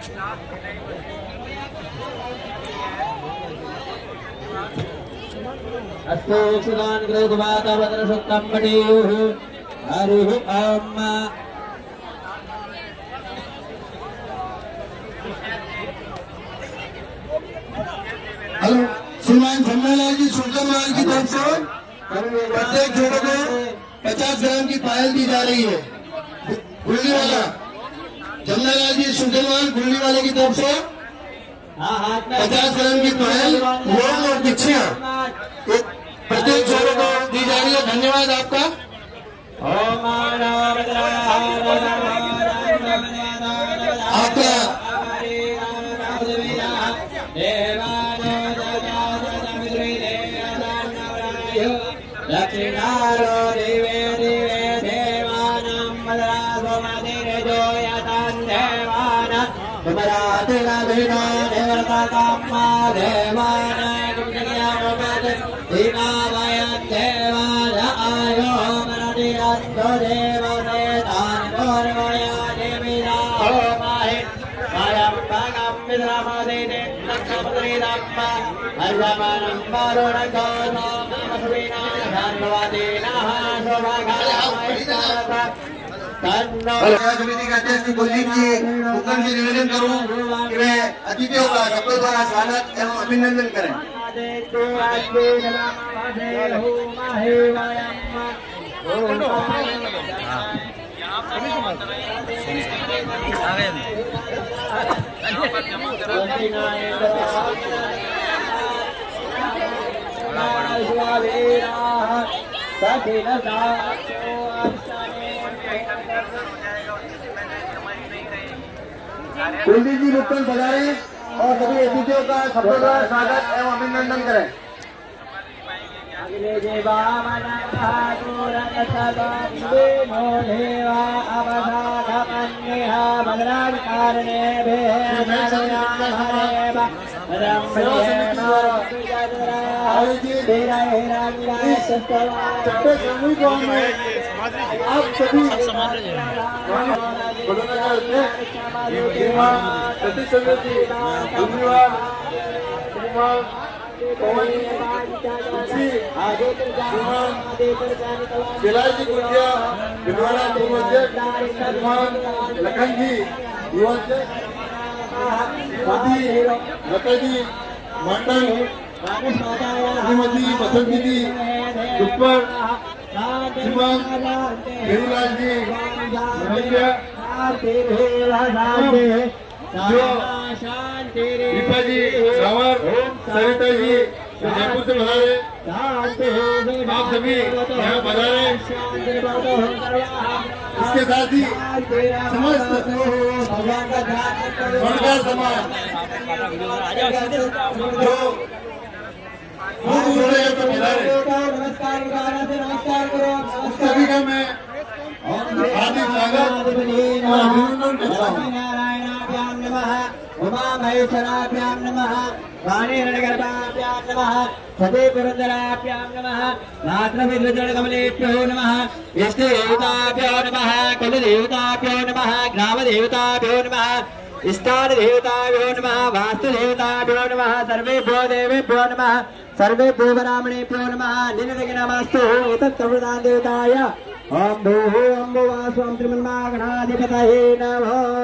अस्तु सुदान ग्रहवाता वदन सुक्तम पटेयुः हरिः ओम। हेलो, श्रीमान जमनालाल जी सुल्तानलाल की तरफ से प्रत्येक जोड़े को 50 ग्राम की पायल दी जा रही है। गुल्ली वाला जमनालाल जी सुल्तानलाल गुल्ली वाले की तरफ से 50 ग्राम की पायल लोग और बिछिया प्रत्येक जोड़े को दी जा रही है। धन्यवाद आपका। आपका लक्ष्मीनारो दिवे दिवे देवानां मदरासो मदिरजो यतां देवानां सुमरातिरभिनो निवर्तकाम्मा देवानां कुञ्जयामपद दीनावयं देवान आयो मनदिरन्तो देवसेतानि पूर्वया देविदा होमाहि वयं भगं विद्रमदिने लक्ष्मद्रिदम्म अर्यमानं वरुणगोधो समिति के अध्यक्ष कुलदीप जी हुक्म से निवेदन करूं कि वे अतिथियों का सबके द्वारा स्वागत एवं अभिनंदन करें। कुलदीप जी रुपन बजाएं और सभी अतिथियों का सबके द्वारा स्वागत एवं अभिनंदन करें। आप सभी शिलाजी गुंजिया भिलवाड़ा लखन जी लता जी मंडल श्रीमती बसंत दीदी ऊपर भेरूलाल जी दीपा जी रावत सरिता जी जयपुर से बधाई। आप सभी यहाँ बधाई। इसके साथ ही समस्त स्वर्णकार समाज जो सभी का मैं हार्दिक स्वागत और अभिनंदन करता हूँ। उमा महेश्वराभ्यां नमः, वाणीरणगर्भाभ्यां नमः, सती पुरन्दराभ्यां नमः, नात्रविद्रुजकमलेभ्यो नमः, इष्टदेवताभ्यो नमः, कुलदेवताभ्यो नमः, ग्रामदेवताभ्यो नमः, इष्टादेवताभ्यो नमः, वास्तुदेवताभ्यो नमः, सर्वेभ्यो देवेभ्यो नमः, सर्वेभ्यो ब्राह्मणेभ्यो नमः। निरतिनमस्तु एतत् सर्वदान देवताय। ओम भूः ओम भुवः स्वं श्रीमन्नागणाधिपतये नमः।